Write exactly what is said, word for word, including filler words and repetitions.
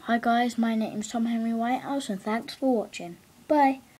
Hi guys, my name is Tom Henry Whitehouse and thanks for watching. Bye.